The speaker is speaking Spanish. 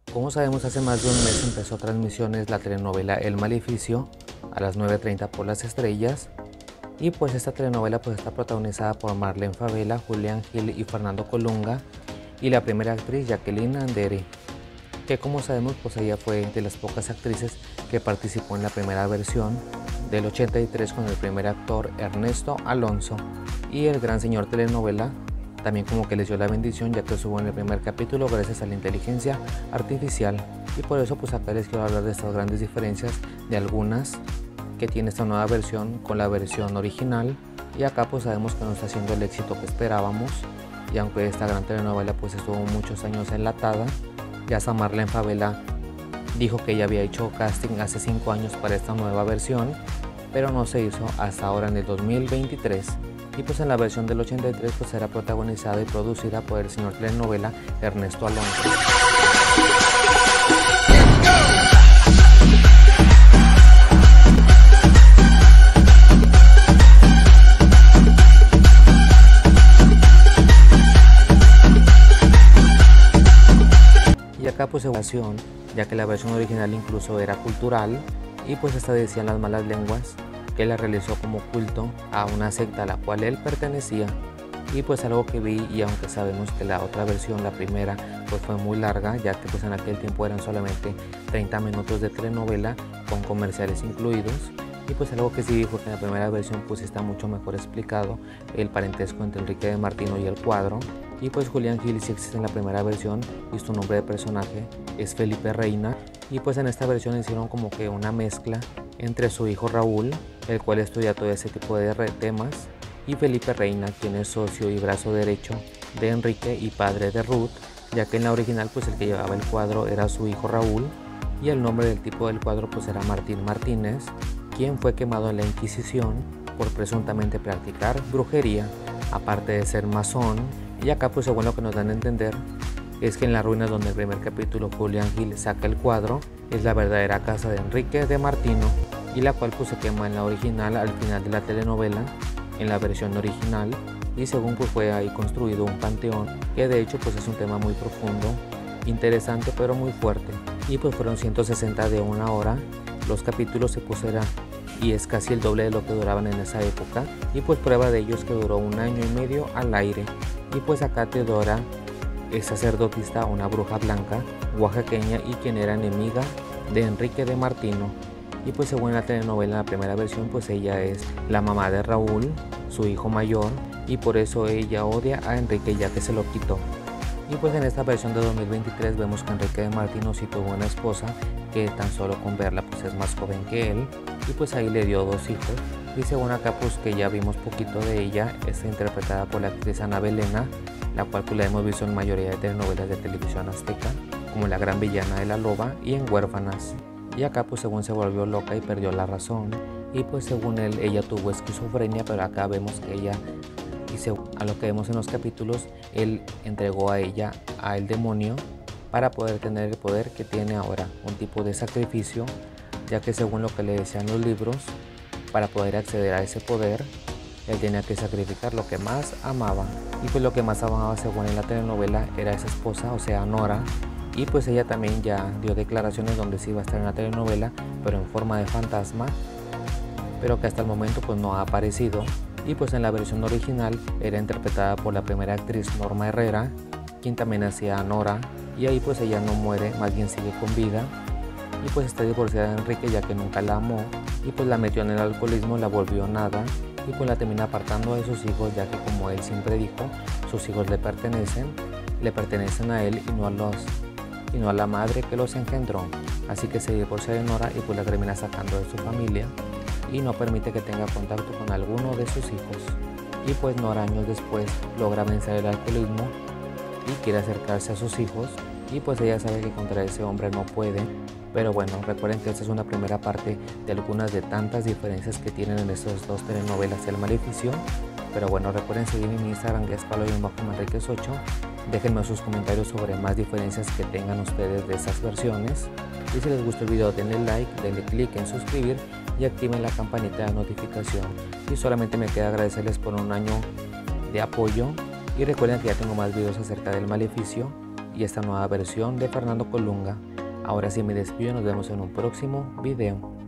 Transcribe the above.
Como sabemos, hace más de un mes empezó transmisiones la telenovela El Maleficio a las 9:30 por Las Estrellas. Y pues esta telenovela pues está protagonizada por Marlene Favela, Julián Gil y Fernando Colunga, y la primera actriz Jacqueline Andere, que como sabemos pues ella fue de las pocas actrices que participó en la primera versión del 83 con el primer actor Ernesto Alonso. Y el gran señor telenovela también como que les dio la bendición, ya que estuvo en el primer capítulo gracias a la inteligencia artificial. Y por eso pues acá les quiero hablar de estas grandes diferencias, de algunas que tiene esta nueva versión con la versión original. Y acá pues sabemos que no está haciendo el éxito que esperábamos, y aunque esta gran telenovela pues estuvo muchos años enlatada, ya hasta Marlene Favela dijo que ella había hecho casting hace 5 años para esta nueva versión, pero no se hizo hasta ahora en el 2023. Y pues en la versión del 83 pues será protagonizada y producida por el señor telenovela Ernesto Alonso. Y acá pues evaluación, ya que la versión original incluso era cultural, y pues hasta decían las malas lenguas que la realizó como culto a una secta a la cual él pertenecía. Y pues algo que vi, y aunque sabemos que la otra versión, la primera, pues fue muy larga, ya que pues en aquel tiempo eran solamente 30 minutos de telenovela con comerciales incluidos. Y pues algo que sí vi fue que en la primera versión pues está mucho mejor explicado el parentesco entre Enrique de Martino y el Cuadro. Y pues Julián Gil sí existe en la primera versión y su nombre de personaje es Felipe Reina. Y pues en esta versión hicieron como que una mezcla entre su hijo Raúl, el cual estudia todo ese tipo de temas, y Felipe Reina, quien es socio y brazo derecho de Enrique y padre de Ruth, ya que en la original pues el que llevaba el cuadro era su hijo Raúl, y el nombre del tipo del cuadro pues era Martín Martínez, quien fue quemado en la Inquisición por presuntamente practicar brujería, aparte de ser masón. Y acá pues según lo que nos dan a entender es que en las ruinas donde el primer capítulo Julián Gil saca el cuadro es la verdadera casa de Enrique de Martino, y la cual pues se quema en la original al final de la telenovela, en la versión original. Y según pues fue ahí construido un panteón, que de hecho pues es un tema muy profundo, interesante pero muy fuerte. Y pues fueron 160 de 1 hora los capítulos se pusieron, y es casi el doble de lo que duraban en esa época. Y pues prueba de ello es que duró 1 año y medio al aire. Y pues acá Teodora es sacerdotista, una bruja blanca oaxaqueña, y quien era enemiga de Enrique de Martino. Y pues según la telenovela, en la primera versión pues ella es la mamá de Raúl, su hijo mayor, y por eso ella odia a Enrique ya que se lo quitó. Y pues en esta versión de 2023 vemos que Enrique de Martino sí tuvo una esposa que tan solo con verla pues es más joven que él, y pues ahí le dio 2 hijos. Y según acá pues que ya vimos poquito de ella, está interpretada por la actriz Ana Belena, la cual pues la hemos visto en mayoría de telenovelas de televisión azteca, como La Gran Villana de la Loba y en Huérfanas. Y acá pues según se volvió loca y perdió la razón, y pues según él ella tuvo esquizofrenia, pero acá vemos que ella, y según a lo que vemos en los capítulos, él entregó a ella al demonio para poder tener el poder que tiene ahora, un tipo de sacrificio, ya que según lo que le decían los libros, para poder acceder a ese poder él tenía que sacrificar lo que más amaba. Y pues lo que más amaba según en la telenovela era esa esposa, o sea Nora. Y pues ella también ya dio declaraciones donde sí iba a estar en la telenovela, pero en forma de fantasma, pero que hasta el momento pues no ha aparecido. Y pues en la versión original era interpretada por la primera actriz Norma Herrera, quien también hacía a Nora, y ahí pues ella no muere, más bien sigue con vida. Y pues está divorciada de Enrique ya que nunca la amó, y pues la metió en el alcoholismo, la volvió nada, y pues la termina apartando de sus hijos, ya que como él siempre dijo, sus hijos le pertenecen a él y no a la madre que los engendró. Así que se divorcia de Nora y pues la termina sacando de su familia y no permite que tenga contacto con alguno de sus hijos. Y pues Nora años después logra vencer el alcoholismo y quiere acercarse a sus hijos, y pues ella sabe que contra ese hombre no puede. Pero bueno, recuerden que esta es una primera parte de algunas de tantas diferencias que tienen en estas 2 telenovelas El Maleficio. Pero bueno, recuerden seguirme en Instagram, que es palo_manriquez8. Déjenme sus comentarios sobre más diferencias que tengan ustedes de esas versiones. Y si les gustó el video, denle like, denle click en suscribir y activen la campanita de notificación. Y solamente me queda agradecerles por 1 año de apoyo. Y recuerden que ya tengo más videos acerca del Maleficio y esta nueva versión de Fernando Colunga. Ahora sí me despido, nos vemos en un próximo video.